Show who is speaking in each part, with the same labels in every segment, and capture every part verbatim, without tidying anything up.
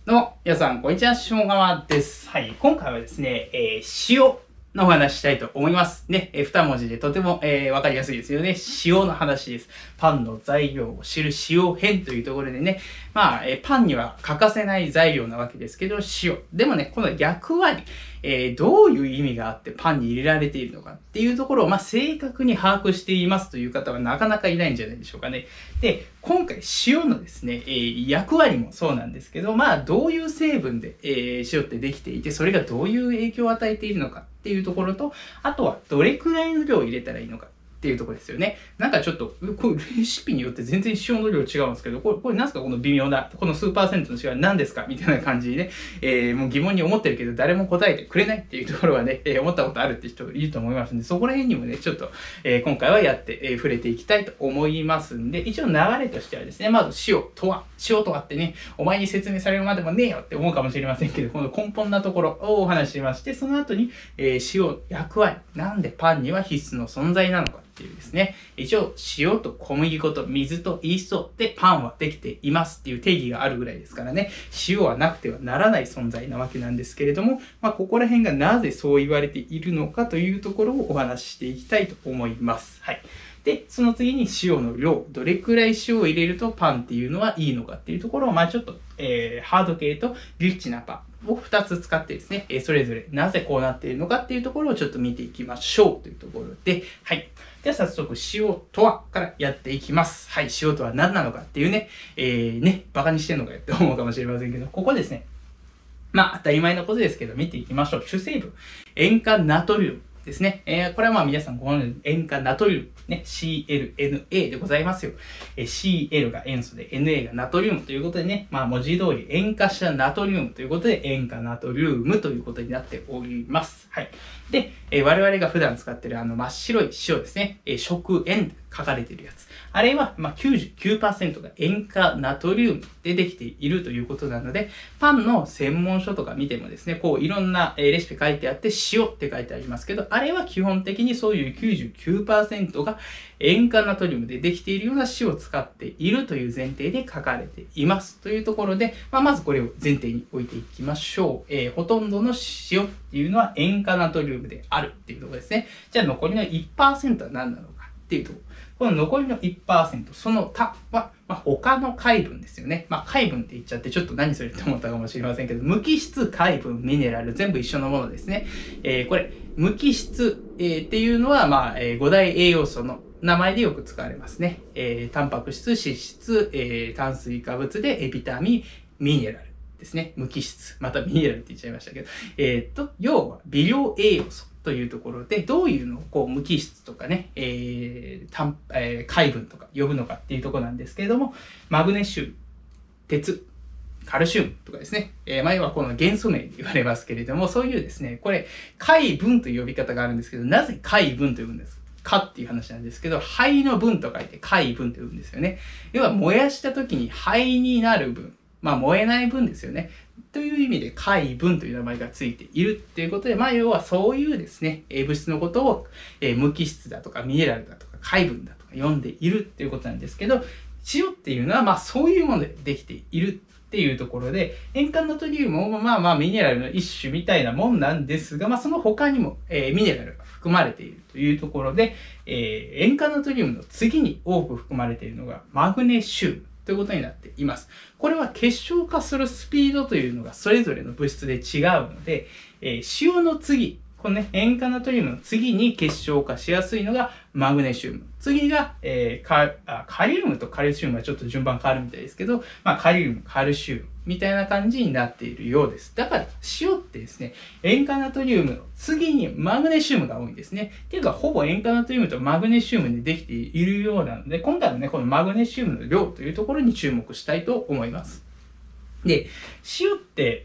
Speaker 1: どうも、皆さん、こんにちは、しょうがまです。はい、今回はですね、えー、塩のお話したいと思います。ね、えー、二文字でとても、えー、わかりやすいですよね。塩の話です。パンの材料を知る塩編というところでね、まあ、えー、パンには欠かせない材料なわけですけど、塩。でもね、この役割、えー、どういう意味があってパンに入れられているのかっていうところを、まあ、正確に把握していますという方はなかなかいないんじゃないでしょうかね。で、今回塩のですね、えー、役割もそうなんですけど、まあ、どういう成分で、えー、塩ってできていて、それがどういう影響を与えているのかっていうところと、あとはどれくらいの量を入れたらいいのかっていうところですよね。なんかちょっと、これレシピによって全然塩の量違うんですけど、これ、これ何ですかこの微妙な、この数パーセントの違いは何ですかみたいな感じにね、えー、もう疑問に思ってるけど、誰も答えてくれないっていうところはね、えー、思ったことあるって人いると思いますんで、そこら辺にもね、ちょっと、えー、今回はやって、えー、触れていきたいと思いますんで、一応流れとしてはですね、まず塩とは、塩とはってね、お前に説明されるまでもねえよって思うかもしれませんけど、この根本なところをお話ししまして、その後に、えー、塩役割、なんでパンには必須の存在なのかっていうですね、一応塩と小麦粉と水とイーストでパンはできていますっていう定義があるぐらいですからね、塩はなくてはならない存在なわけなんですけれども、まあ、ここら辺がなぜそう言われているのかというところをお話ししていきたいと思います。はい。で、その次に塩の量、どれくらい塩を入れるとパンっていうのはいいのかっていうところを、まあちょっと、えー、ハード系とリッチなパンをふたつ使ってですね、えー、それぞれなぜこうなっているのかっていうところをちょっと見ていきましょうというところで、はい。では早速、塩とはからやっていきます。はい、塩とは何なのかっていうね、えー、ね、バカにしてんのかよって思うかもしれませんけど、ここですね。まあ当たり前のことですけど、見ていきましょう。主成分、塩化ナトリウム。ですね。えー、これはまあ皆さんご存知の塩化ナトリウム。ね。シーエルエヌエー でございますよ。えー、シーエル が塩素で エヌエー がナトリウムということでね。まあ文字通り塩化したナトリウムということで塩化ナトリウムということになっております。はい。で、えー、我々が普段使っているあの真っ白い塩ですね。えー、食塩で書かれているやつ。あれはまあ きゅうじゅうきゅうパーセント が塩化ナトリウムでできているということなので、パンの専門書とか見てもですね、こういろんなレシピ書いてあって塩って書いてありますけど、あれは基本的にそういう きゅうじゅうきゅうパーセント が塩化ナトリウムでできているような塩を使っているという前提で書かれていますというところで、まあ、まずこれを前提に置いていきましょう。えー、ほとんどの塩っていうのは塩化ナトリウムであるっていうところですね。じゃあ残りの いちパーセント は何なのかっていうところ。この残りの いちパーセント、その他は、まあ、他の貝分ですよね。まあ、貝分って言っちゃってちょっと何それって思ったかもしれませんけど、無機質、貝分、ミネラル、全部一緒のものですね。えー、これ、無機質、えー、っていうのは、まあ、えー、ご大栄養素の名前でよく使われますね。えー、タンパク質、脂質、えー、炭水化物で、ビタミン、ミネラルですね。無機質。またミネラルって言っちゃいましたけど。えー、と、要は微量栄養素。というところで、どういうのをこう無機質とかね、えー、タン、えー、貝分とか呼ぶのかっていうところなんですけれども、マグネシウム、鉄、カルシウムとかですね、えー、前はこの元素名で言われますけれども、そういうですね、これ、貝分という呼び方があるんですけど、なぜ貝分と呼ぶんですかっていう話なんですけど、灰の分と書いて貝分と呼ぶんですよね。要は燃やした時に灰になる分、まあ燃えない分ですよね。という意味で貝分という名前がついているっていうことで、まあ要はそういうですね、物質のことを無機質だとかミネラルだとか貝分だとか呼んでいるっていうことなんですけど、塩っていうのはまあそういうものでできているっていうところで、塩化ナトリウムもまあまあミネラルの一種みたいなもんなんですが、まあその他にも、えー、ミネラルが含まれているというところで、えー、塩化ナトリウムの次に多く含まれているのがマグネシウム。ということになっています。これは結晶化するスピードというのがそれぞれの物質で違うので、えー、塩の次、このね、塩化ナトリウムの次に結晶化しやすいのがマグネシウム。次が、えー、カあカリウムとカルシウムはちょっと順番変わるみたいですけど、まあ、カリウム、カルシウムみたいな感じになっているようです。だから、塩ってですね、塩化ナトリウムの次にマグネシウムが多いんですね。っていうか、ほぼ塩化ナトリウムとマグネシウムでできているようなので、今回のね、このマグネシウムの量というところに注目したいと思います。で、塩って、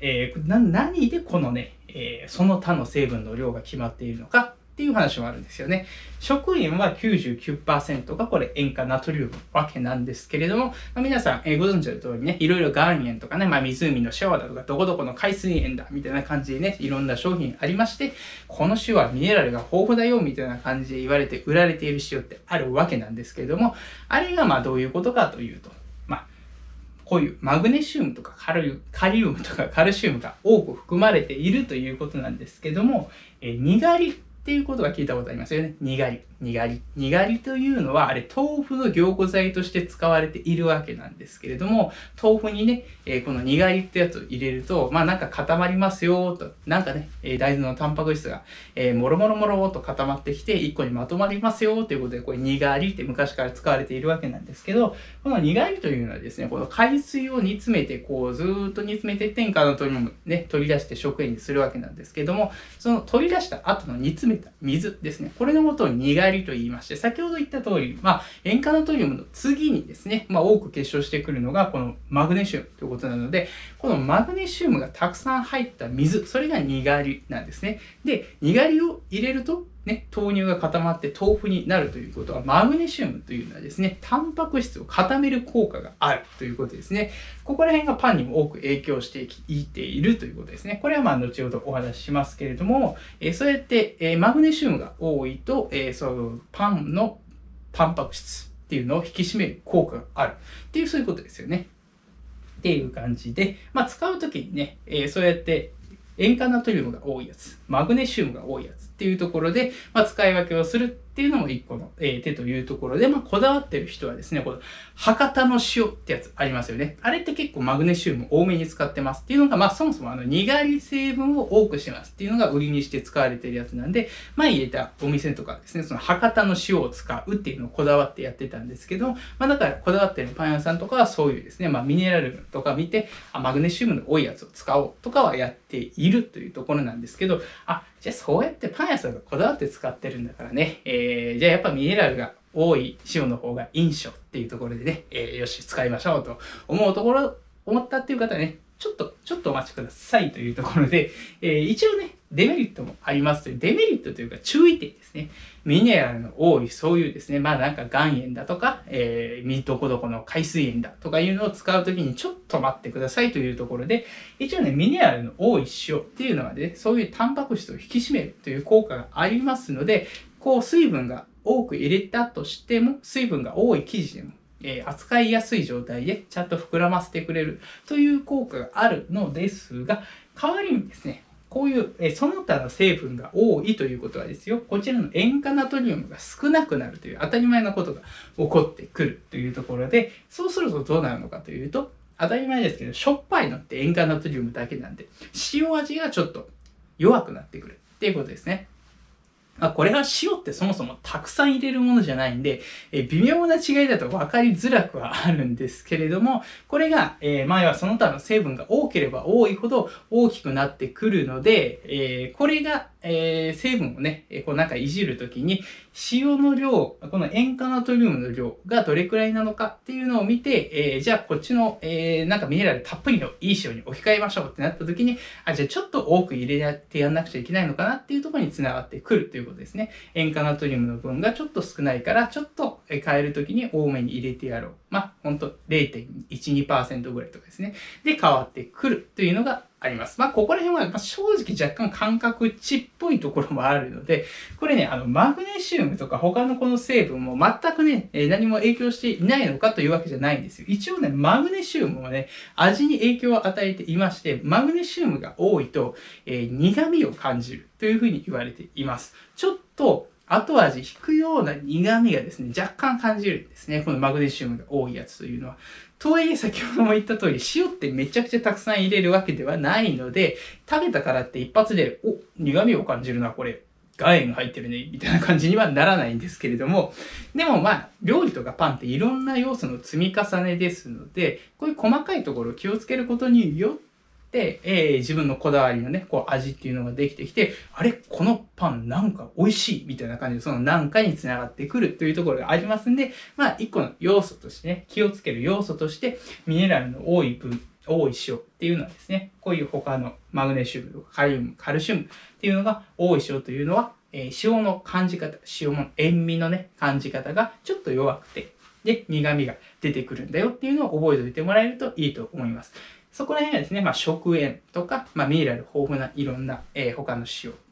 Speaker 1: えー、な何でこのね、えー、その他の成分の量が決まっているのかっていう話もあるんですよね。食塩は きゅうじゅうきゅうパーセント がこれ塩化ナトリウムわけなんですけれども、まあ、皆さん、えー、ご存知の通りね、いろいろ岩塩とかね、まあ、湖のシャワーだとか、どこどこの海水塩だみたいな感じでね、いろんな商品ありまして、この塩はミネラルが豊富だよみたいな感じで言われて売られている塩ってあるわけなんですけれども、あれがまあどういうことかというと、 こういうマグネシウムとかカルカリウムとかカルシウムが多く含まれているということなんですけども、えー、にがりっていうことが聞いたことありますよね。にがり。にがり。にがりというのは、あれ、豆腐の凝固剤として使われているわけなんですけれども、豆腐にね、えー、このにがりってやつを入れると、まあなんか固まりますよと、なんかね、えー、大豆のタンパク質が、えー、もろもろもろと固まってきて、いっこにまとまりますよということで、これにがりって昔から使われているわけなんですけど、このにがりというのはですね、この海水を煮詰めて、こうずーっと煮詰めていって塩化ナトリウムね、取り出して食塩にするわけなんですけども、その取り出した後の煮詰めた水ですね、これのことをにがりと言いまして、先ほど言った通り、まあ、塩化ナトリウムの次にですね、まあ、多く結晶してくるのが、このマグネシウムということなので、このマグネシウムがたくさん入った水、それがにがりなんですね。で、にがりを入れると、ね、豆乳が固まって豆腐になるということは、マグネシウムというのはですね、タンパク質を固める効果があるということですね。ここら辺がパンにも多く影響していっているということですね。これはまあ後ほどお話ししますけれども、えー、そうやって、えー、マグネシウムが多いと、えー、そうパンのタンパク質っていうのを引き締める効果があるっていうそういうことですよね。っていう感じで、まあ使うときにね、えー、そうやって塩化ナトリウムが多いやつ、マグネシウムが多いやつっていうところで、まあ、使い分けをするっていうのも一個の、えー、手というところで、まあ、こだわってる人はですね、この博多の塩ってやつありますよね。あれって結構マグネシウム多めに使ってますっていうのが、まあ、そもそもあの、にがり成分を多くしてますっていうのが売りにして使われてるやつなんで、前入れたお店とかですね、その博多の塩を使うっていうのをこだわってやってたんですけど、まあ、だからこだわってるパン屋さんとかはそういうですね、まあ、ミネラルとか見て、あ、マグネシウムの多いやつを使おうとかはやっているというところなんですけど、あ、じゃあそうやってパン屋さんがこだわって使ってるんだからね、えー、じゃあやっぱミネラルが多い塩の方がいいんしょっていうところでね、えー、よし、使いましょうと思うところ、思ったっていう方はね、ちょっと、ちょっとお待ちくださいというところで、えー、一応ね、デメリットもありますという、デメリットというか注意点ですね。ミネラルの多い、そういうですね、まあなんか岩塩だとか、えー、どこどこの海水塩だとかいうのを使うときにちょっと待ってくださいというところで、一応ね、ミネラルの多い塩っていうのはね、そういうタンパク質を引き締めるという効果がありますので、こう水分が多く入れたとしても、水分が多い生地でも、えー、扱いやすい状態でちゃんと膨らませてくれるという効果があるのですが、代わりにですね、こういう、えー、その他の成分が多いということはですよ、こちらの塩化ナトリウムが少なくなるという当たり前のことが起こってくるというところで、そうするとどうなるのかというと、当たり前ですけど、しょっぱいのって塩化ナトリウムだけなんで、塩味がちょっと弱くなってくるっていうことですね。あ、これは塩ってそもそもたくさん入れるものじゃないんで、え微妙な違いだと分かりづらくはあるんですけれども、これが、えー、前はその他の成分が多ければ多いほど大きくなってくるので、えー、これが、えー、成分をね、こうなんかいじるときに、塩の量、この塩化ナトリウムの量がどれくらいなのかっていうのを見て、えー、じゃあこっちの、えー、なんかミネラルたっぷりのいい塩に置き換えましょうってなったときに、あ、じゃあちょっと多く入れてやんなくちゃいけないのかなっていうところにつながってくるということですね。塩化ナトリウムの分がちょっと少ないから、ちょっと変えるときに多めに入れてやろう。まあ、ほんと れいてんいちにパーセント ぐらいとかですね。で、変わってくるというのがあります。まあ、ここら辺は正直若干感覚値っぽいところもあるので、これね、あの、マグネシウムとか他のこの成分も全くね、何も影響していないのかというわけじゃないんですよ。一応ね、マグネシウムはね、味に影響を与えていまして、マグネシウムが多いと、えー、苦味を感じるというふうに言われています。ちょっと、後味引くような苦味がですね、若干感じるんですね。このマグネシウムが多いやつというのは。とはいえ先ほども言った通り、塩ってめちゃくちゃたくさん入れるわけではないので、食べたからって一発で、お、苦味を感じるな、これ。岩塩が入ってるね、みたいな感じにはならないんですけれども、でもまあ、料理とかパンっていろんな要素の積み重ねですので、こういう細かいところを気をつけることによって、で、えー、自分のこだわりのね、こう味っていうのができてきて、あれこのパンなんか美味しいみたいな感じで、そのなんかにつながってくるというところがありますんで、まあ、一個の要素としてね、気をつける要素として、ミネラルの多い分、多い塩っていうのはですね、こういう他のマグネシウムとかカリウム、カルシウムっていうのが多い塩というのは、えー、塩の感じ方、塩の塩味のね、感じ方がちょっと弱くて、で、苦味が出てくるんだよっていうのを覚えておいてもらえるといいと思います。そこら辺はですね、まあ、食塩とか、まあ、ミネラル豊富ないろんな、えー、他の塩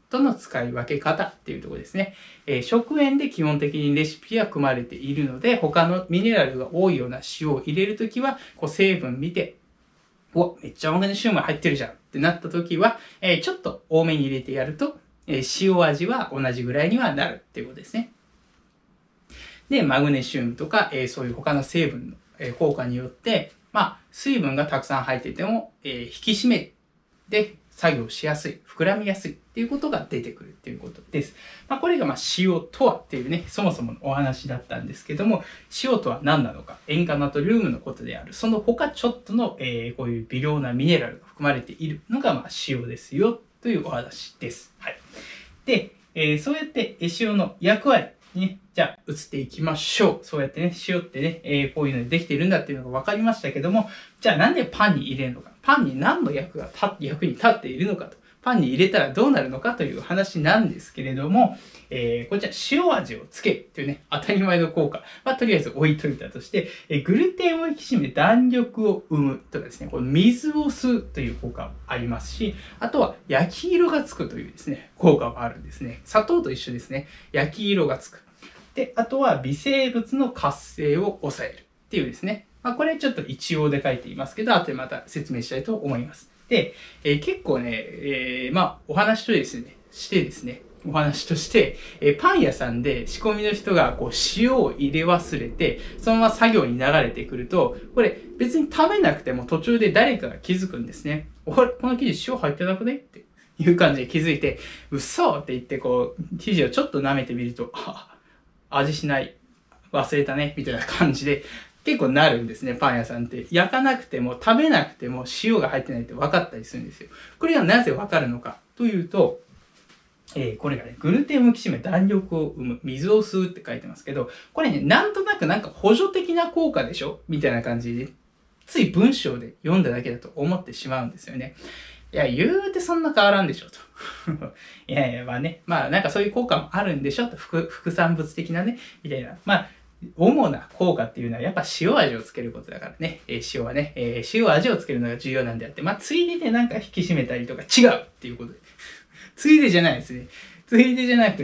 Speaker 1: との使い分け方っていうところですね。えー、食塩で基本的にレシピは組まれているので、他のミネラルが多いような塩を入れるときは、こう成分見て、お、めっちゃマグネシウム入ってるじゃんってなったときは、えー、ちょっと多めに入れてやると、えー、塩味は同じぐらいにはなるっていうことですね。で、マグネシウムとか、えー、そういう他の成分の、えー、効果によって、まあ、水分がたくさん入っていても、えー、引き締めで作業しやすい、膨らみやすいっていうことが出てくるっていうことです。まあ、これがまあ塩とはっていうね、そもそものお話だったんですけども、塩とは何なのか、塩化ナトリウムのことである。その他ちょっとの、えー、こういう微量なミネラルが含まれているのがまあ塩ですよというお話です。はい。で、えー、そうやって塩の役割ね、じゃあ移っていきましょう。そうやってね、塩ってね、えー、こういうのでできているんだっていうのが分かりましたけども、じゃあなんでパンに入れるのか、パンに何の役が役に立っているのかと、パンに入れたらどうなるのかという話なんですけれども、えー、こちら塩味をつけるというね、当たり前の効果はとりあえず置いといたとして、えー、グルテンを引き締め弾力を生むとかですね、この水を吸うという効果もありますし、あとは焼き色がつくというですね、効果もあるんですね。砂糖と一緒ですね。焼き色がつく。で、あとは微生物の活性を抑えるっていうですね。まあ、これちょっと一応で書いていますけど、後でまた説明したいと思います。で、えー、結構ね、えー、まあ、お話とですね、してですね、お話として、えー、パン屋さんで仕込みの人がこう塩を入れ忘れて、そのまま作業に流れてくると、これ別に食べなくても途中で誰かが気づくんですね。おこの生地塩入ってなくねっていう感じで気づいて、嘘って言ってこう、生地をちょっと舐めてみると、あ、味しない。忘れたね。みたいな感じで結構なるんですね。パン屋さんって。焼かなくても食べなくても塩が入ってないって分かったりするんですよ。これはなぜ分かるのかというと、えー、これがね、グルテンを引き締め弾力を生む、水を吸うって書いてますけど、これね、なんとなくなんか補助的な効果でしょみたいな感じで、つい文章で読んだだけだと思ってしまうんですよね。いや、言うてそんな変わらんでしょ、と。いやいや、まあね。まあなんかそういう効果もあるんでしょ、と。副、副産物的なね。みたいな。まあ、主な効果っていうのはやっぱ塩味をつけることだからね。えー、塩はね、えー、塩味をつけるのが重要なんであって、まあついででなんか引き締めたりとか違うっていうことで。ついでじゃないですね。ついでじゃなくって、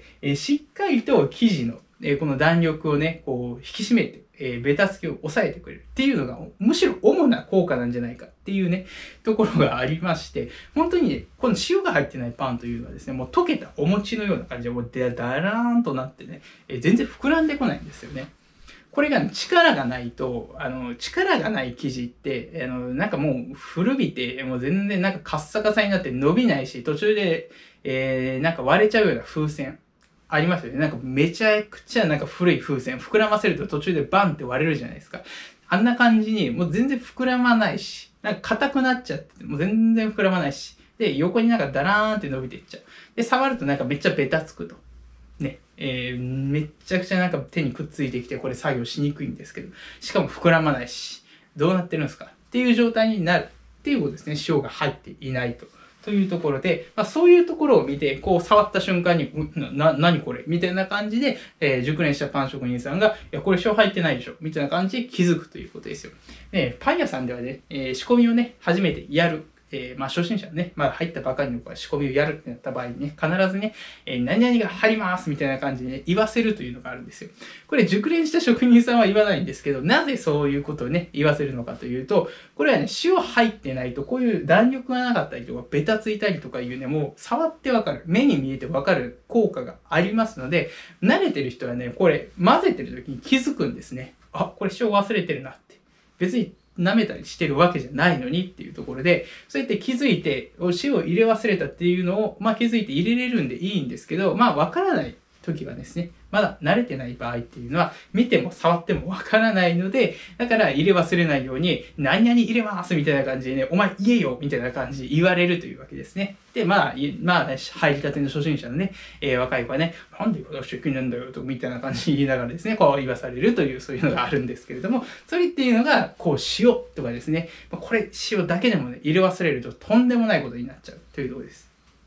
Speaker 1: えー、しっかりと生地の、えー、この弾力をね、こう引き締めて、えー、ベタつきを抑えてくれるっていうのが、むしろ主な効果なんじゃないかっていうね、ところがありまして、本当にね、この塩が入ってないパンというのはですね、もう溶けたお餅のような感じで、もうだらーんとなってね、えー、全然膨らんでこないんですよね。これが、ね、力がないと、あの、力がない生地って、あの、なんかもう古びて、もう全然なんかカッサカサになって伸びないし、途中で、えー、なんか割れちゃうような風船。ありますよね。なんかめちゃくちゃなんか古い風船。膨らませると途中でバンって割れるじゃないですか。あんな感じにもう全然膨らまないし、なんか硬くなっちゃって、もう全然膨らまないし。で、横になんかダラーンって伸びていっちゃう。で、触るとなんかめっちゃベタつくと。ね。えー、めっちゃくちゃなんか手にくっついてきて、これ作業しにくいんですけど。しかも膨らまないし、どうなってるんですかっていう状態になるっていうことですね。塩が入っていないと。というところで、まあ、そういうところを見て、こう触った瞬間に、な、な、何これみたいな感じで、えー、熟練したパン職人さんが、いや、これ塩入ってないでしょみたいな感じで気づくということですよ。で、パン屋さんではね、えー、仕込みをね、初めてやる。えー、まあ、初心者ね、まだ入ったばかりの子が仕込みをやるってなった場合にね、必ずね、えー、何々が入りますみたいな感じでね、言わせるというのがあるんですよ。これ、熟練した職人さんは言わないんですけど、なぜそういうことをね、言わせるのかというと、これはね、塩入ってないと、こういう弾力がなかったりとか、ベタついたりとかいうね、もう触ってわかる、目に見えてわかる効果がありますので、慣れてる人はね、これ、混ぜてる時に気づくんですね。あ、これ塩忘れてるなって。別に、舐めたりしてるわけじゃないのにっていうところで、そうやって気づいて、お塩を入れ忘れたっていうのを、まあ気づいて入れれるんでいいんですけど、まあわからない時はですね、まだ慣れてない場合っていうのは、見ても触ってもわからないので、だから入れ忘れないように、何々入れますみたいな感じでね、お前言えよみたいな感じで言われるというわけですね。で、まあ、まあ、ね、入りたての初心者のね、えー、若い子はね、なんで私は気になるんだよと、みたいな感じで言いながらですね、こう言わされるという、そういうのがあるんですけれども、それっていうのが、こう塩とかですね、これ塩だけでもね、入れ忘れるととんでもないことになっちゃうというところです。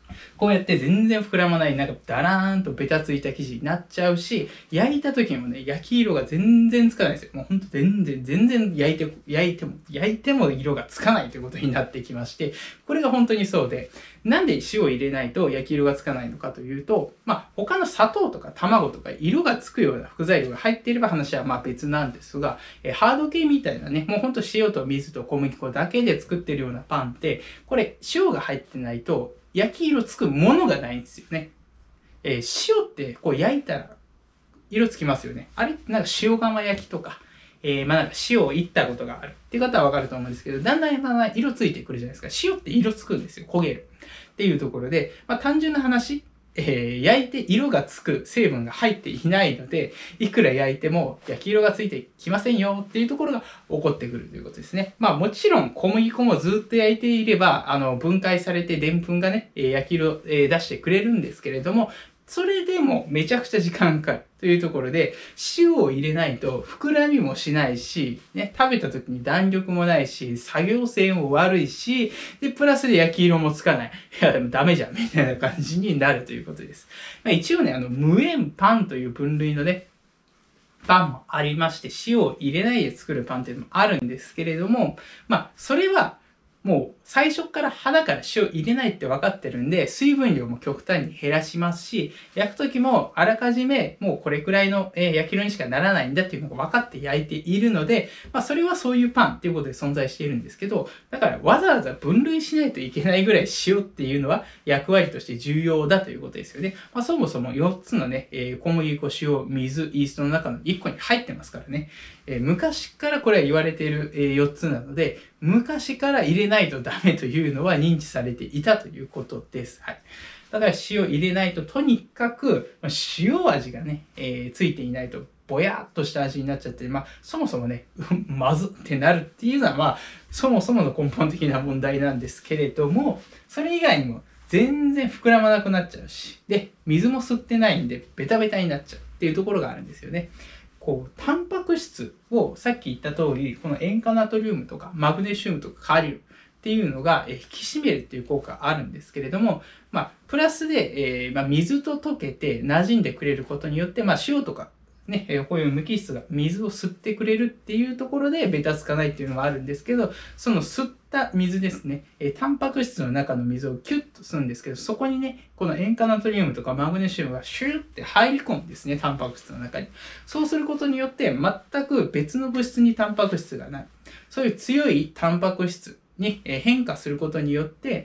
Speaker 1: こうやって全然膨らまない、なんかダラーンとベタついた生地になっちゃうし、焼いた時もね、焼き色が全然つかないですよ。もうほんと全然、全然焼いて、焼いても、焼いても色がつかないということになってきまして、これが本当にそうで、なんで塩を入れないと焼き色がつかないのかというと、まあ他の砂糖とか卵とか色がつくような副材料が入っていれば話はまあ別なんですが、えハード系みたいなね、もうほんと塩と水と小麦粉だけで作ってるようなパンって、これ塩が入ってないと、焼き色つくものがないんですよね。えー、塩ってこう焼いたら色つきますよね。あれなんか塩釜焼きとか、えー、まあなんか塩をいったことがあるっていう方はわかると思うんですけど、だんだんだんだん色ついてくるじゃないですか。塩って色つくんですよ。焦げる。っていうところで、まあ単純な話、えー、焼いて色がつく成分が入っていないので、いくら焼いても焼き色がついてきませんよっていうところが起こってくるということですね。まあもちろん小麦粉もずっと焼いていれば、あの分解されてでんぷんがね、焼き色を出してくれるんですけれども、それでもめちゃくちゃ時間かかるというところで、塩を入れないと膨らみもしないし、ね、食べた時に弾力もないし、作業性も悪いし、で、プラスで焼き色もつかない。いや、でもダメじゃん、みたいな感じになるということです。まあ、一応ね、あの、無塩パンという分類のね、パンもありまして、塩を入れないで作るパンっていうのもあるんですけれども、まあ、それは、もう最初から肌から塩入れないって分かってるんで、水分量も極端に減らしますし、焼くときもあらかじめもうこれくらいの焼き色にしかならないんだっていうのが分かって焼いているので、まあそれはそういうパンっていうことで存在しているんですけど、だからわざわざ分類しないといけないぐらい塩っていうのは役割として重要だということですよね。まあそもそもよっつのね、小麦粉、塩、水、イーストの中のいっこに入ってますからね。昔からこれは言われているよっつなので、昔から入れないとダメというのは認知されていたということです。はい。だから塩入れないととにかく塩味がね、えー、ついていないとぼやっとした味になっちゃって、まあそもそもね、まずってなるっていうのはまあそもそもの根本的な問題なんですけれども、それ以外にも全然膨らまなくなっちゃうし、で、水も吸ってないんでベタベタになっちゃうっていうところがあるんですよね。こう、タンパク質をさっき言った通り、この塩化ナトリウムとかマグネシウムとかカリウムっていうのが引き締めるっていう効果があるんですけれども、まあ、プラスで、えーまあ、水と溶けて馴染んでくれることによって、まあ、塩とかね、こういう無機質が水を吸ってくれるっていうところでベタつかないっていうのがあるんですけど、その吸った水ですね、えタンパク質の中の水をキュッと吸うんですけど、そこにね、この塩化ナトリウムとかマグネシウムがシューって入り込むんですね、タンパク質の中に。そうすることによって全く別の物質にタンパク質がない。そういう強いタンパク質に変化することによって、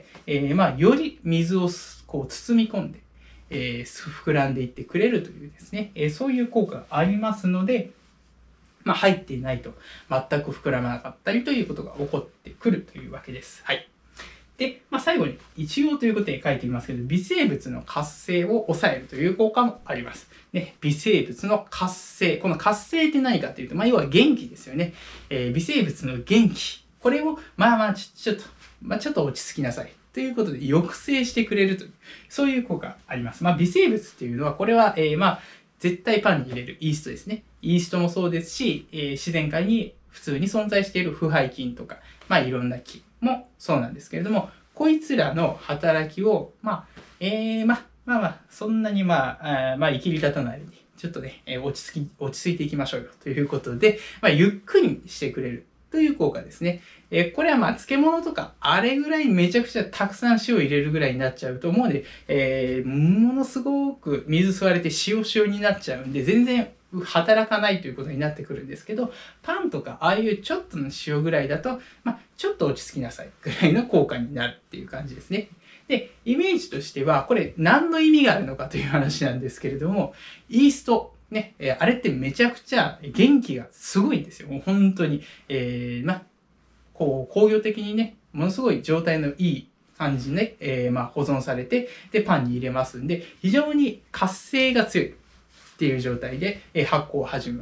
Speaker 1: えー、まあ、より水をこう包み込んで、えー、膨らんでいってくれるというですね、えー、そういう効果がありますので、まあ、入っていないと全く膨らまなかったりということが起こってくるというわけです。はい。で、まあ、最後に一応ということで書いていますけど、微生物の活性を抑えるという効果もあります。ね、微生物の活性。この活性って何かというと、まあ、要は元気ですよね。えー、微生物の元気。これを、まあまあちょ、ちょっと、まあ、ちょっと落ち着きなさい。ということで抑制してくれるという、そういう効果があります。まあ、微生物っていうのは、これは、えー、まあ、絶対パンに入れるイーストですね。イーストもそうですし、えー、自然界に普通に存在している腐敗菌とか、まあ、いろんな菌もそうなんですけれども、こいつらの働きを、まあ、えー、まあ、まあまあ、そんなにまあ、あまあ、生きり立たないように、ちょっとね、えー、落ち着き、落ち着いていきましょうよということで、まあ、ゆっくりしてくれる。という効果ですね。えー、これはまあ漬物とか、あれぐらいめちゃくちゃたくさん塩入れるぐらいになっちゃうと思うんで、えー、ものすごく水吸われて塩塩になっちゃうんで、全然働かないということになってくるんですけど、パンとかああいうちょっとの塩ぐらいだと、まあちょっと落ち着きなさいぐらいの効果になるっていう感じですね。で、イメージとしては、これ何の意味があるのかという話なんですけれども、イースト、ね、えー、あれってめちゃくちゃ元気がすごいんですよ。もう本当に。えー、ま、こう、工業的にね、ものすごい状態のいい感じにね、えー、まあ保存されて、で、パンに入れますんで、非常に活性が強いっていう状態で、えー、発酵を始めます。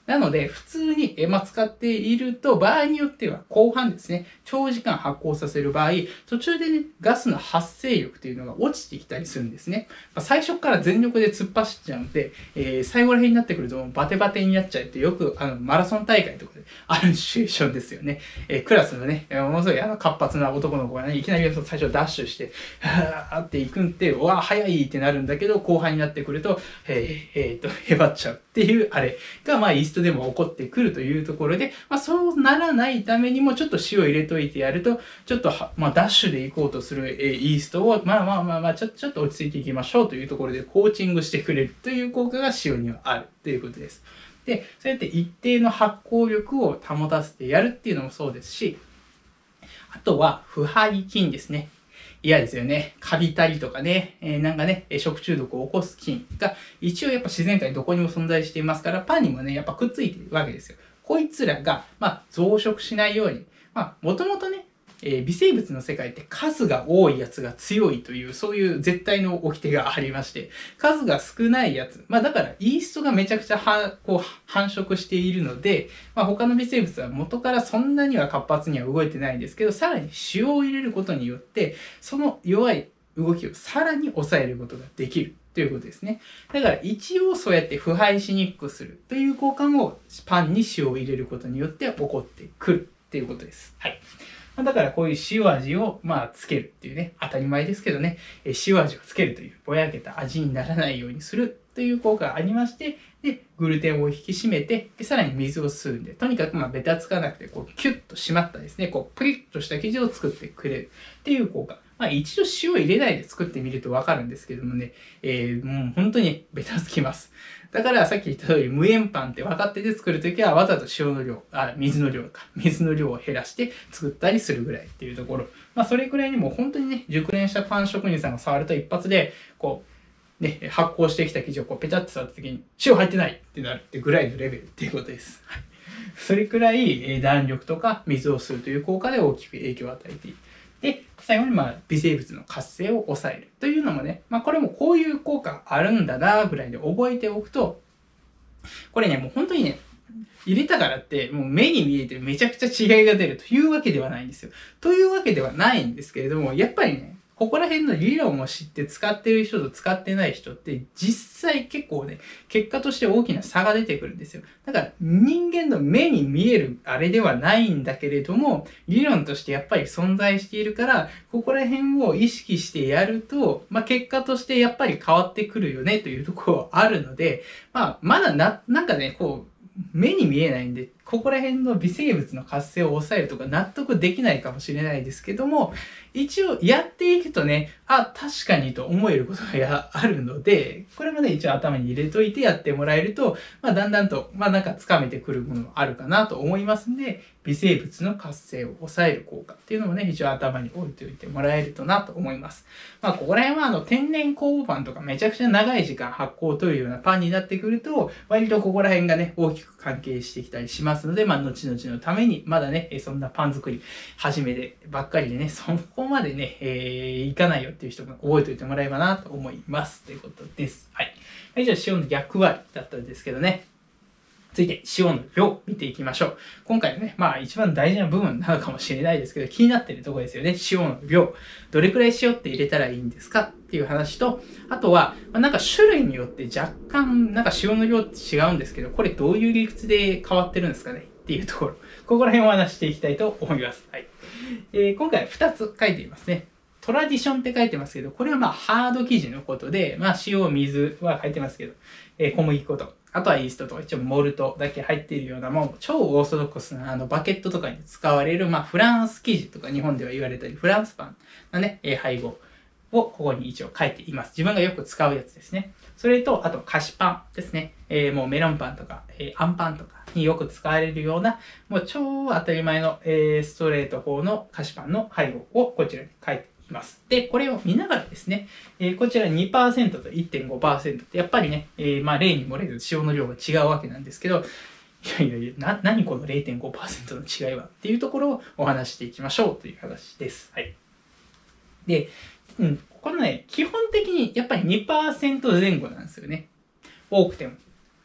Speaker 1: なので、普通に、えまあ、使っていると、場合によっては後半ですね、長時間発酵させる場合、途中でね、ガスの発生力というのが落ちてきたりするんですね。まあ、最初から全力で突っ走っちゃうので、えー、最後ら辺になってくるとバテバテになっちゃうってよくあのマラソン大会とかであるシチュエーションですよね。えー、クラスのね、ものすごいあの活発な男の子がね、いきなり最初ダッシュして、はーって行くんで、うわー早いってなるんだけど、後半になってくると、えー、えー、っと、へばっちゃうっていうあれが、まあ、イーストでも起こってくるというところで、まあ、そうならないためにも、ちょっと塩入れといてやると、ちょっとは、まあ、ダッシュで行こうとする、えー、イーストを、まあまあまあまあ、ちょ、ちょっと落ち着いていきましょうというところで、コーチングしてくれるという効果が塩にはあるということです。で、そうやって一定の発酵力を保たせてやるっていうのもそうですし、あとは、腐敗菌ですね。嫌ですよね。カビたりとかね、えー、なんかね、食中毒を起こす菌が一応やっぱ自然界どこにも存在していますから、パンにもね、やっぱくっついてるわけですよ。こいつらが、まあ、増殖しないように、まあ、もともとね、えー、微生物の世界って数が多いやつが強いという、そういう絶対の掟がありまして、数が少ないやつ、まあだからイーストがめちゃくちゃはこう繁殖しているので、まあ他の微生物は元からそんなには活発には動いてないんですけど、さらに塩を入れることによって、その弱い動きをさらに抑えることができるということですね。だから一応そうやって腐敗しにくくするという効果もパンに塩を入れることによって起こってくるということです。はい。だからこういう塩味をまあつけるっていうね、当たり前ですけどね、塩味をつけるというぼやけた味にならないようにするという効果がありまして、で、グルテンを引き締めて、でさらに水を吸うんで、とにかくまあベタつかなくて、こうキュッと締まったですね、こうプリッとした生地を作ってくれるっていう効果。まあ一度塩入れないで作ってみるとわかるんですけどもね、えー、もう本当にベタつきます。だからさっき言った通り無塩パンって分かってて作るときはわざと塩の量、あ、水の量か、水の量を減らして作ったりするぐらいっていうところ。まあそれくらいにもう本当にね、熟練したパン職人さんが触ると一発で、こう、ね、発酵してきた生地をこうペチャッと触ったときに塩入ってないってなるってぐらいのレベルっていうことです。はい。それくらい弾力とか水を吸うという効果で大きく影響を与えている。で、最後にまあ微生物の活性を抑えるというのもね、まあこれもこういう効果あるんだなぐらいで覚えておくと、これね、もう本当にね、入れたからってもう目に見えてめちゃくちゃ違いが出るというわけではないんですよ。というわけではないんですけれども、やっぱりね、ここら辺の理論を知って使ってる人と使ってない人って実際結構ね、結果として大きな差が出てくるんですよ。だから人間の目に見えるあれではないんだけれども、理論としてやっぱり存在しているから、ここら辺を意識してやると、まあ結果としてやっぱり変わってくるよねというところはあるので、まあまだな、なんかね、こう、目に見えないんで、ここら辺の微生物の活性を抑えるとか納得できないかもしれないですけども、一応やっていくとね、あ、確かにと思えることがやあるので、これもね、一応頭に入れといてやってもらえると、まあだんだんと、まあなんかつかめてくるものもあるかなと思いますんで、微生物の活性を抑える効果っていうのもね、一応頭に置いておいてもらえるとなと思います。まあここら辺はあの天然酵母パンとかめちゃくちゃ長い時間発酵を取るようなパンになってくると、割とここら辺がね、大きく関係してきたりしますので、まあ後々のために、まだね、そんなパン作り始めてばっかりでね、そこまでね、えー、いかないよっていう人も覚えておいてもらえればなと思います。ということです。はい。以上、塩の役割だったんですけどね。続いて、塩の量見ていきましょう。今回のね、まあ一番大事な部分なのかもしれないですけど、気になっているところですよね。塩の量。どれくらい塩って入れたらいいんですかっていう話と、あとは、まあ、なんか種類によって若干、なんか塩の量って違うんですけど、これどういう理屈で変わってるんですかねっていうところ。ここら辺をお話していきたいと思います。はい。えー、今回ふたつ書いていますね。トラディションって書いてますけど、これはまあハード生地のことで、まあ塩、水は書いてますけど、えー、小麦粉と、あとはイーストとか一応モルトだけ入っているようなもう超オーソドックスなあのバケットとかに使われる、まあフランス生地とか日本では言われたり、フランスパンのね、えー、配合をここに一応書いています。自分がよく使うやつですね。それと、あと菓子パンですね。えー、もうメロンパンとか、えー、アンパンとかによく使われるような、もう超当たり前の、えー、ストレート法の菓子パンの配合をこちらに書いています。で、これを見ながらですね、えー、こちら にパーセント と いってんごパーセント ってやっぱりね、えー、まあ例に漏れず塩の量が違うわけなんですけど、いやいやいや、な、何この れいてんごパーセント の違いはっていうところをお話していきましょうという話です。はい。で、うん、このね、基本的にやっぱり にパーセント 前後なんですよね。多くても。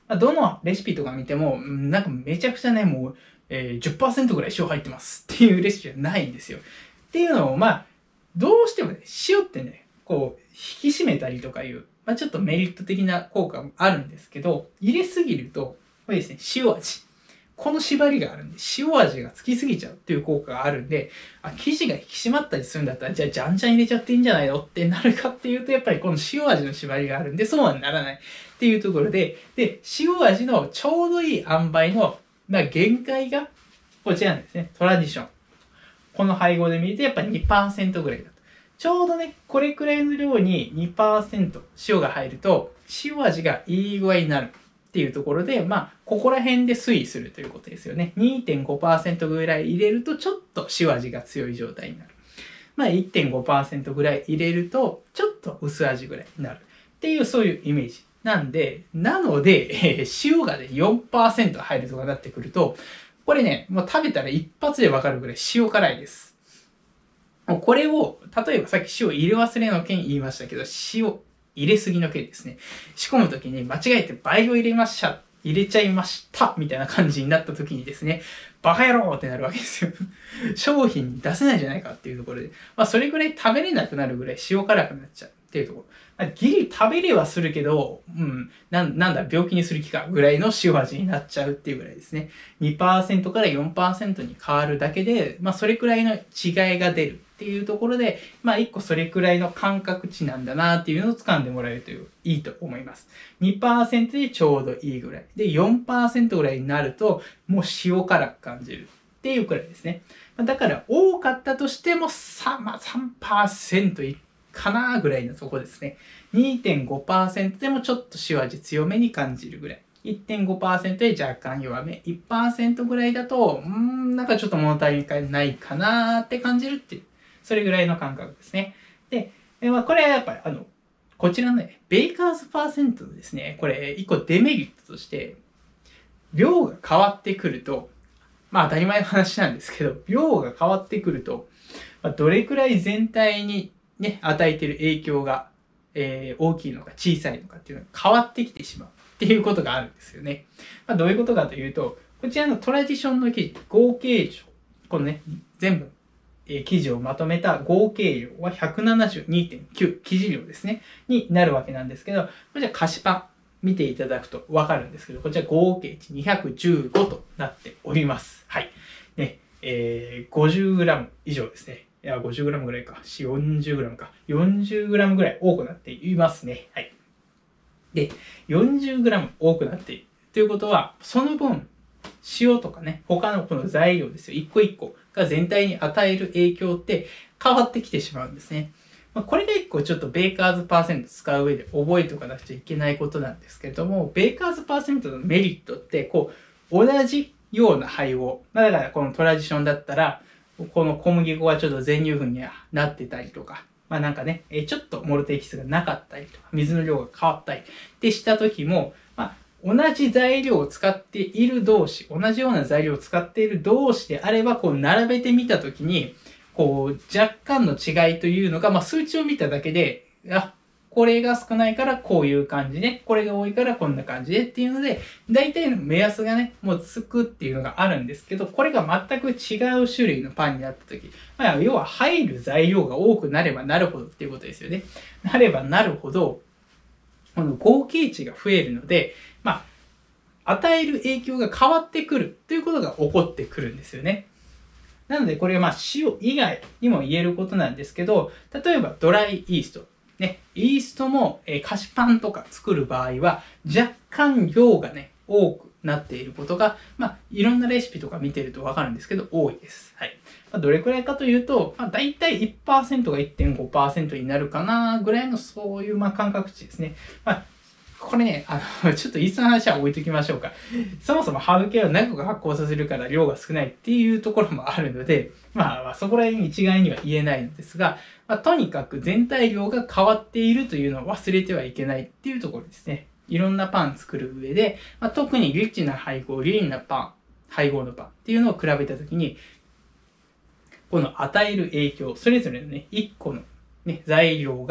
Speaker 1: まあ、どのレシピとか見ても、うんなんかめちゃくちゃね、もう、えー、じゅっパーセントぐらい塩入ってますっていうレシピはないんですよ。っていうのを、まあ、どうしてもね、塩ってね、こう、引き締めたりとかいう、まあ、ちょっとメリット的な効果もあるんですけど、入れすぎると、これですね、塩味。この縛りがあるんで、塩味がつきすぎちゃうっていう効果があるんで、あ、生地が引き締まったりするんだったら、じゃあじゃんじゃん入れちゃっていいんじゃないのってなるかっていうと、やっぱりこの塩味の縛りがあるんで、そうはならないっていうところで、で、塩味のちょうどいい塩梅の、まあ、限界が、こちらなんですね。トラディション。この配合で見ると、やっぱり にパーセント ぐらいだと。ちょうどね、これくらいの量に にパーセント 塩が入ると、塩味がいい具合になる。っていうところで、まあ、ここら辺で推移するということですよね。にてんごパーセント ぐらい入れると、ちょっと塩味が強い状態になる。まあ、いってんごパーセント ぐらい入れると、ちょっと薄味ぐらいになる。っていう、そういうイメージ。なんで、なので、えー、塩がね、よんパーセント 入るとかなってくると、これね、もう食べたら一発でわかるぐらい塩辛いです。これを、例えばさっき塩入れ忘れの件言いましたけど、塩、入れすぎの件ですね。仕込むときに間違えて倍を入れました。入れちゃいましたみたいな感じになったときにですね、バカ野郎ってなるわけですよ。商品に出せないじゃないかっていうところで、まあそれぐらい食べれなくなるぐらい塩辛くなっちゃうっていうところ。まあ、ギリ食べれはするけど、うん、な、なんだ、病気にする気かぐらいの塩味になっちゃうっていうぐらいですね。にパーセント から よんパーセント に変わるだけで、まあそれくらいの違いが出る。っていうところで、まあ一個それくらいの感覚値なんだなっていうのを掴んでもらえるといういいと思います。にパーセント でちょうどいいぐらい。で、よんパーセント ぐらいになると、もう塩辛く感じるっていうくらいですね。だから多かったとしてもさ、まあ、さんパーセント いかなぐらいのとこですね。にてんごパーセント でもちょっと塩味強めに感じるぐらい。いってんごパーセント で若干弱め。いちパーセント ぐらいだと、うーん、なんかちょっと物足りないかなーって感じるっていう。それぐらいの感覚ですね。で、まあ、これはやっぱり、あの、こちらのね、ベイカーズパーセントのですね、これ、一個デメリットとして、量が変わってくると、まあ当たり前の話なんですけど、量が変わってくると、まあ、どれくらい全体にね、与えている影響が、えー、大きいのか小さいのかっていうのが変わってきてしまうっていうことがあるんですよね。まあ、どういうことかというと、こちらのトラディションの記事、合計量、このね、全部、えー、記事をまとめた合計量は ひゃくななじゅうにてんきゅう 記事量ですね、になるわけなんですけど、こちら菓子パン見ていただくとわかるんですけど、こちら合計値にひゃくじゅうごとなっております。はい。ね、えー、ごじゅうグラム 以上ですね。いや、ごじゅうグラム ぐらいか。よんじゅうグラム か。よんじゅうグラム ぐらい多くなっていますね。はい。で、よんじゅうグラム 多くなっている。ということは、その分、塩とかね、他のこの材料ですよ。一個一個が全体に与える影響って変わってきてしまうんですね。まあ、これが一個ちょっとベイカーズパーセント使う上で覚えておかなくちゃいけないことなんですけれども、ベイカーズパーセントのメリットって、こう、同じような配合。だからこのトラディションだったら、この小麦粉がちょっと全乳粉になってたりとか、まあなんかね、ちょっとモルテエキスがなかったりとか、水の量が変わったりってした時も、まあ同じ材料を使っている同士、同じような材料を使っている同士であれば、こう並べてみた時に、こう若干の違いというのが、まあ数値を見ただけで、あ、これが少ないからこういう感じで、これが多いからこんな感じでっていうので、大体の目安がね、もうつくっていうのがあるんですけど、これが全く違う種類のパンになった時、まあ、要は入る材料が多くなればなるほどっていうことですよね。なればなるほど、この合計値が増えるので、まあ、与える影響が変わってくるということが起こってくるんですよね。なので、これはまあ塩以外にも言えることなんですけど、例えばドライイースト。ね、イーストも、えー、菓子パンとか作る場合は、若干量がね、多くなっていることが、まあ、いろんなレシピとか見てるとわかるんですけど、多いです。はい。まあ、どれくらいかというと、まあ、だいたい いちパーセント が いってんごパーセント になるかな、ぐらいのそういうまあ感覚値ですね。まあこれね、あの、ちょっとイーストの話は置いときましょうか。そもそもハード系は何個か発酵させるから量が少ないっていうところもあるので、まあ、そこら辺一概には言えないのですが、まあ、とにかく全体量が変わっているというのを忘れてはいけないっていうところですね。いろんなパン作る上で、まあ、特にリッチな配合、リーンなパン、配合のパンっていうのを比べたときに、この与える影響、それぞれのね、いっこのね、材料が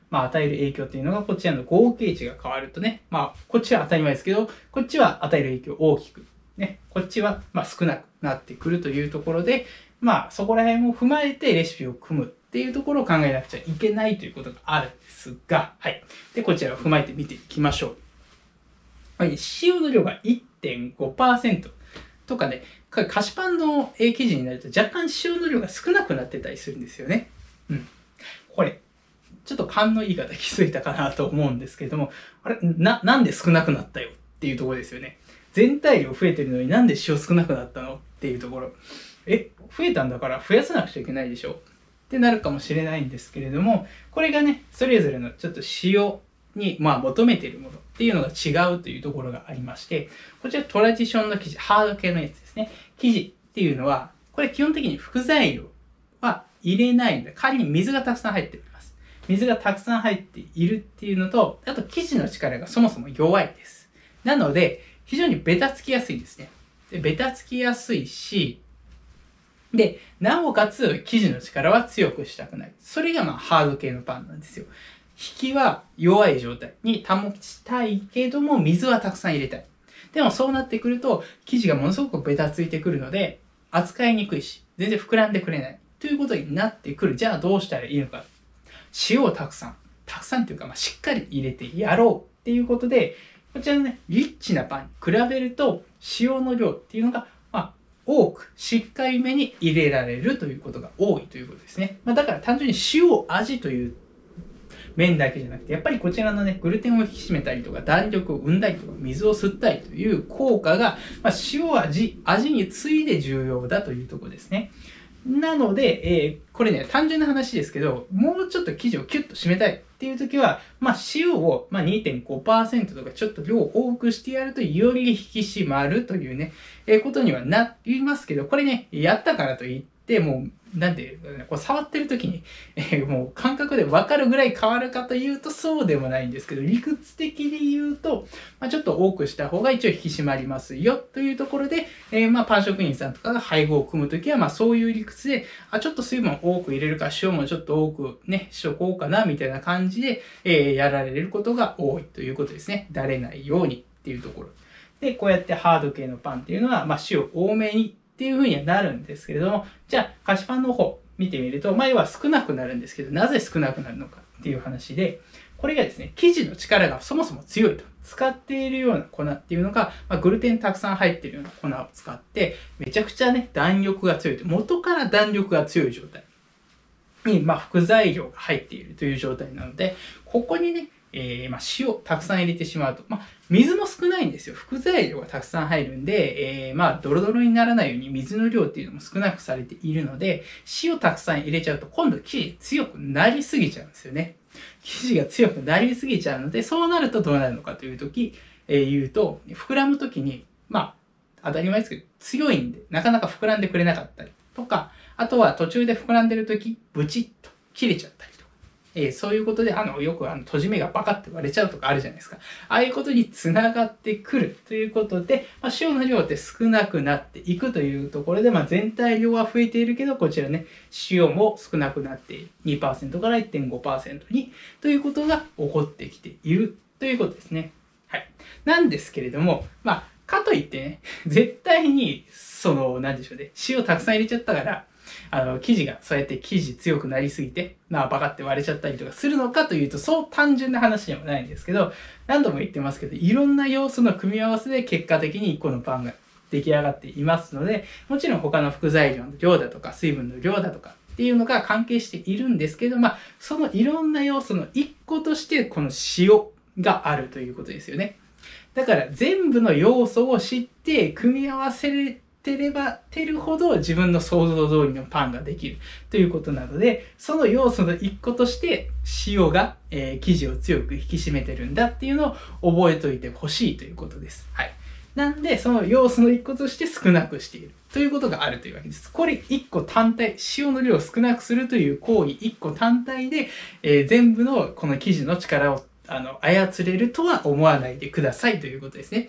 Speaker 1: まあ、与える影響っていうのが、こちらの合計値が変わるとね、まあ、こっちは当たり前ですけど、こっちは与える影響大きく、ね、こっちはまあ少なくなってくるというところで、まあ、そこら辺を踏まえてレシピを組むっていうところを考えなくちゃいけないということがあるんですが、はい。で、こちらを踏まえて見ていきましょう。はい、塩の量が いってんごパーセント とかで、菓子パンの生地になると若干塩の量が少なくなってたりするんですよね。うん。これ、ちょっと勘のいい方気づいたかなと思うんですけれども、あれ、な、なんで少なくなったよっていうところですよね。全体量増えてるのになんで塩少なくなったのっていうところ。え、増えたんだから増やさなくちゃいけないでしょってなるかもしれないんですけれども、これがね、それぞれのちょっと塩に、まあ、求めているものっていうのが違うというところがありまして、こちらトラディションの生地、ハード系のやつですね。生地っていうのは、これ基本的に副材料は入れないので、代わりに水がたくさん入っています。水がたくさん入っているっていうのと、あと生地の力がそもそも弱いです。なので、非常にベタつきやすいですね。でベタつきやすいし、で、なおかつ生地の力は強くしたくない。それがまあハード系のパンなんですよ。引きは弱い状態に保ちたいけども、水はたくさん入れたい。でもそうなってくると、生地がものすごくベタついてくるので、扱いにくいし、全然膨らんでくれない。ということになってくる。じゃあどうしたらいいのか。塩をたくさん、たくさんというか、まあ、しっかり入れてやろうっていうことで、こちらのね、リッチなパンに比べると、塩の量っていうのが、まあ、多く、しっかりめに入れられるということが多いということですね。まあ、だから単純に塩味という面だけじゃなくて、やっぱりこちらのね、グルテンを引き締めたりとか、弾力を生んだりとか、水を吸ったりという効果が、まあ、塩味、味に次いで重要だというところですね。なので、えー、これね、単純な話ですけど、もうちょっと生地をキュッと締めたいっていう時は、まあ、塩を、まあ、にてんごパーセント とかちょっと量を多くしてやると、より引き締まるというね、えー、ことにはなりますけど、これね、やったからといって、もう、なんていうかね、こう触ってる時に、えー、もう感覚で分かるぐらい変わるかというとそうでもないんですけど、理屈的で言うと、まあ、ちょっと多くした方が一応引き締まりますよというところで、えー、まあパン職人さんとかが配合を組むときは、まあそういう理屈で、あ、ちょっと水分多く入れるか、塩もちょっと多くね、しとこうかな、みたいな感じで、えー、やられることが多いということですね。だれないようにっていうところ。で、こうやってハード系のパンっていうのは、まあ塩多めにっていう風にはなるんですけれども、じゃあ菓子パンの方見てみると、まあ要は少なくなるんですけど、なぜ少なくなるのかっていう話で、これがですね、生地の力がそもそも強いと。使っているような粉っていうのが、まあ、グルテンたくさん入っているような粉を使って、めちゃくちゃね、弾力が強いと。元から弾力が強い状態に、まあ、副材料が入っているという状態なので、ここにね、えー、まあ、塩たくさん入れてしまうと、まあ、水も少ないんですよ。副材料がたくさん入るんで、えー、まあ、ドロドロにならないように水の量っていうのも少なくされているので、塩たくさん入れちゃうと、今度生地強くなりすぎちゃうんですよね。生地が強くなりすぎちゃうので、そうなるとどうなるのかというとき、えー、言うと、膨らむときに、まあ、当たり前ですけど、強いんで、なかなか膨らんでくれなかったりとか、あとは途中で膨らんでるとき、ブチッと切れちゃったりとか、えー、そういうことで、あの、よくあの、閉じ目がバカって割れちゃうとかあるじゃないですか。ああいうことにつながってくるということで、まあ、塩の量って少なくなっていくというところで、まあ、全体量は増えているけど、こちらね、塩も少なくなっている。にパーセント から いってんごパーセント に、ということが起こってきているということですね。はい。なんですけれども、まあ、かといってね、絶対に、その、なんでしょうね、塩たくさん入れちゃったから、あの、生地がそうやって生地強くなりすぎて、まあ、バカって割れちゃったりとかするのかというと、そう単純な話でもないんですけど、何度も言ってますけど、いろんな要素の組み合わせで結果的にいっこのパンが出来上がっていますので、もちろん他の副材料の量だとか、水分の量だとかっていうのが関係しているんですけど、まあ、そのいろんな要素の一個として、この塩があるということですよね。だから全部の要素を知って組み合わせるてればてるほど自分の想像通りのパンができるということなので、その要素の一個として塩が、えー、生地を強く引き締めてるんだっていうのを覚えておいてほしいということです。はい。なんで、その要素の一個として少なくしているということがあるというわけです。これ一個単体、塩の量を少なくするという行為一個単体で、えー、全部のこの生地の力をあの操れるとは思わないでくださいということですね。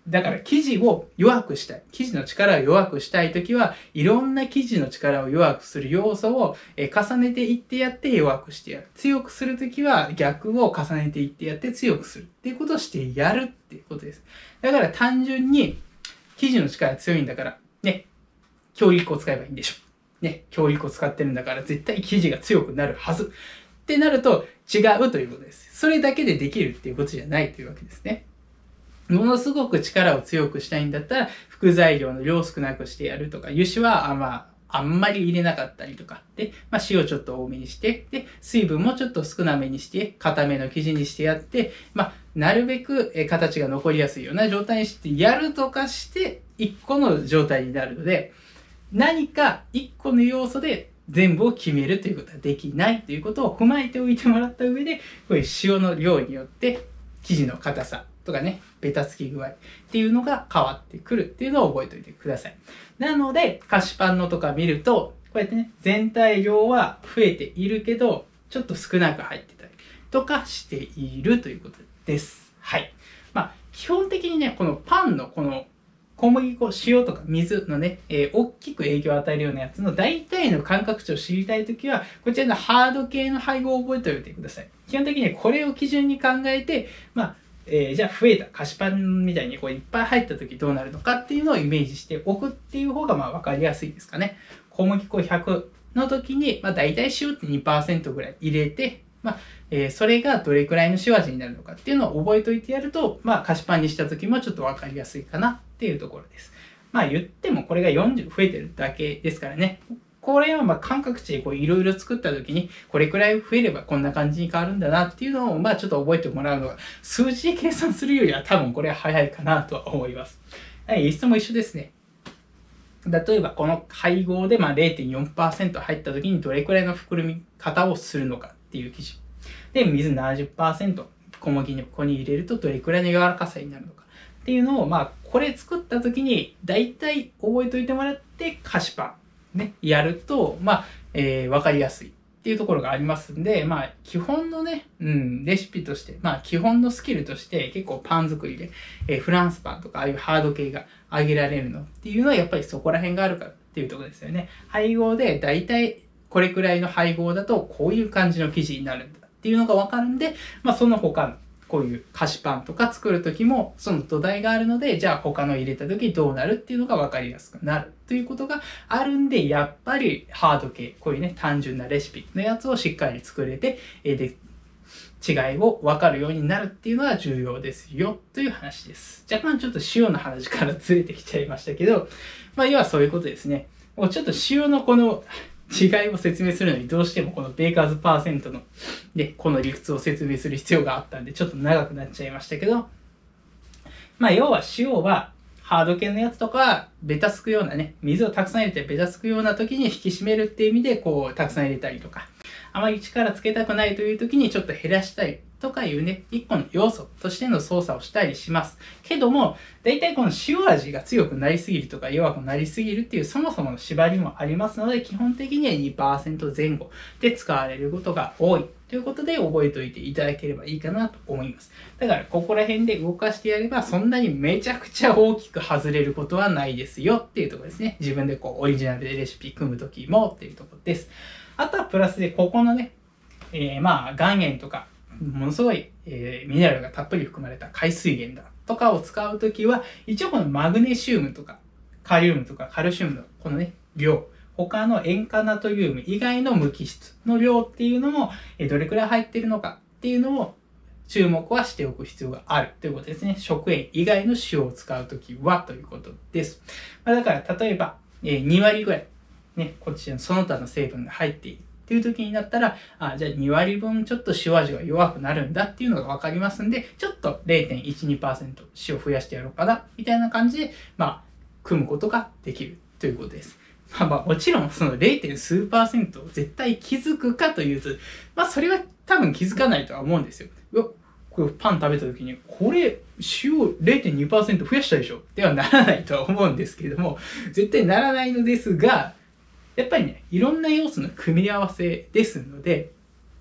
Speaker 1: だから生地を弱くしたい。生地の力を弱くしたいときは、いろんな生地の力を弱くする要素を重ねていってやって弱くしてやる。強くするときは逆を重ねていってやって強くするっていうことをしてやるっていうことです。だから単純に生地の力強いんだから、ね、強力を使えばいいんでしょ。ね、強力を使ってるんだから絶対生地が強くなるはず。ってなると違うということです。それだけでできるっていうことじゃないというわけですね。ものすごく力を強くしたいんだったら、副材料の量少なくしてやるとか、油脂は、あまあ、あんまり入れなかったりとか、で、まあ、塩ちょっと多めにして、で、水分もちょっと少なめにして、固めの生地にしてやって、まあ、なるべく形が残りやすいような状態にしてやるとかして、一個の状態になるので、何か一個の要素で全部を決めるということはできないということを踏まえておいてもらった上で、こういう塩の量によって、生地の硬さとかね、ベタつき具合っていうのが変わってくるっていうのを覚えておいてください。なので、菓子パンのとか見ると、こうやってね、全体量は増えているけど、ちょっと少なく入ってたりとかしているということです。はい。まあ、基本的にね、このパンのこの小麦粉、塩とか水のね、えー、大きく影響を与えるようなやつの大体の感覚値を知りたいときは、こちらのハード系の配合を覚えておいてください。基本的にこれを基準に考えて、まあ、えー、じゃあ増えた菓子パンみたいにこういっぱい入ったときどうなるのかっていうのをイメージしておくっていう方がまあ分かりやすいですかね。小麦粉ひゃくの時に、まあ大体塩って にパーセント ぐらい入れて、まあ、えー、それがどれくらいの塩味になるのかっていうのを覚えておいてやると、まあ菓子パンにした時もちょっと分かりやすいかなっていうところです。まあ言ってもこれがよんじゅう増えてるだけですからね。これはまあ感覚値でいろいろ作った時にこれくらい増えればこんな感じに変わるんだなっていうのをまあちょっと覚えてもらうのが数字で計算するよりは多分これは早いかなとは思います。輸出も一緒ですね。例えばこの配合でまあ れいてんよんパーセント 入った時にどれくらいの膨らみ方をするのかっていう基準。で、水 ななじゅっパーセント 小麦粉に入れるとどれくらいの柔らかさになるのかっていうのをまあこれ作った時に大体覚えておいてもらって菓子パンね、やると、まあ、えー、わかりやすいっていうところがありますんで、まあ、基本のね、うん、レシピとして、まあ、基本のスキルとして結構パン作りで、えー、フランスパンとかああいうハード系が上げられるのっていうのはやっぱりそこら辺があるからっていうところですよね。配合でだいたいこれくらいの配合だとこういう感じの生地になるんだっていうのがわかるんで、まあ、その他のこういう菓子パンとか作るときもその土台があるので、じゃあ他の入れたときどうなるっていうのが分かりやすくなるということがあるんで、やっぱりハード系、こういうね単純なレシピのやつをしっかり作れて、で違いを分かるようになるっていうのは重要ですよという話です。若干ちょっと塩の話からずれてきちゃいましたけど、まあ要はそういうことですね。もうちょっと塩のこの違いを説明するのにどうしてもこのベーカーズパーセントのでこの理屈を説明する必要があったんでちょっと長くなっちゃいましたけど、まあ要は塩はハード系のやつとかベタつくようなね、水をたくさん入れてベタつくような時に引き締めるっていう意味でこうたくさん入れたりとか、あまり力つけたくないという時にちょっと減らしたりとかいうね、一個の要素としての操作をしたりしますけども、だいたいこの塩味が強くなりすぎるとか弱くなりすぎるっていうそもそもの縛りもありますので、基本的には にパーセント 前後で使われることが多いということで覚えておいていただければいいかなと思います。だからここら辺で動かしてやればそんなにめちゃくちゃ大きく外れることはないですよっていうところですね。自分でこうオリジナルでレシピ組むときもっていうところです。あとはプラスでここのね、えー、まあ岩塩とかものすごい、えー、ミネラルがたっぷり含まれた海水源だとかを使うときは、一応このマグネシウムとかカリウムとかカルシウムのこのね量、他の塩化ナトリウム以外の無機質の量っていうのも、えー、どれくらい入っているのかっていうのを注目はしておく必要があるということですね。食塩以外の塩を使うときはということです。まあ、だから例えば、えー、に割ぐらいね、こっちのその他の成分が入っているっていう時になったら、あ、じゃあに割分ちょっと塩味が弱くなるんだっていうのがわかりますんで、ちょっと れいてんいちにパーセント 塩増やしてやろうかな、みたいな感じで、まあ、組むことができるということです。まあまあ、もちろんその れいてん数パーセントを絶対気づくかというと、まあそれは多分気づかないとは思うんですよ。うわ、これパン食べた時に、これ塩 れいてんにパーセント 増やしたでしょではならないとは思うんですけれども、絶対ならないのですが、やっぱりね、いろんな要素の組み合わせですので、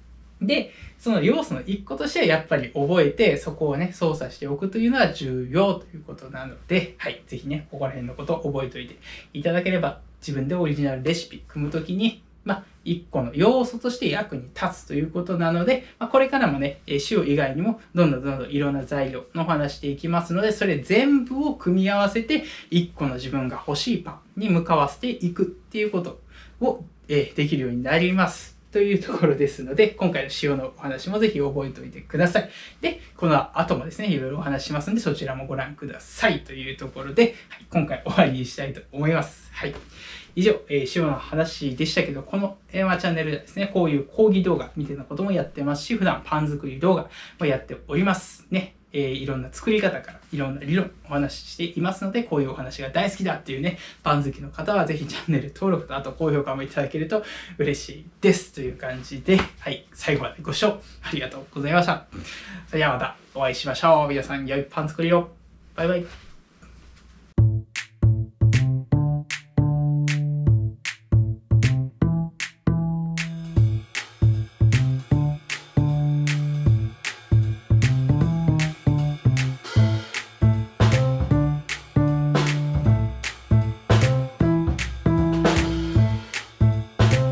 Speaker 1: で、その要素の一個としてはやっぱり覚えて、そこをね、操作しておくというのは重要ということなので、はい、ぜひね、ここら辺のことを覚えておいていただければ、自分でオリジナルレシピ組むときに、まあ、一個の要素として役に立つということなので、まあ、これからもね、塩以外にもどんどんどんどんいろんな材料のお話していきますので、それ全部を組み合わせて、一個の自分が欲しいパンに向かわせていくっていうことを、えー、できるようになります。というところですので、今回の塩のお話もぜひ覚えておいてください。で、この後もですね、いろいろお話しますので、そちらもご覧ください。というところで、はい、今回終わりにしたいと思います。はい。以上、えー、塩の話でしたけど、この、えーまあ、チャンネルではですね、こういう講義動画みたいなこともやってますし、普段パン作り動画もやっております。ね。えー、いろんな作り方からいろんな理論お話ししていますので、こういうお話が大好きだっていうね、パン好きの方はぜひチャンネル登録とあと高評価もいただけると嬉しいですという感じで、はい、最後までご視聴ありがとうございました。それではまたお会いしましょう。皆さん良いパン作りを。バイバイ。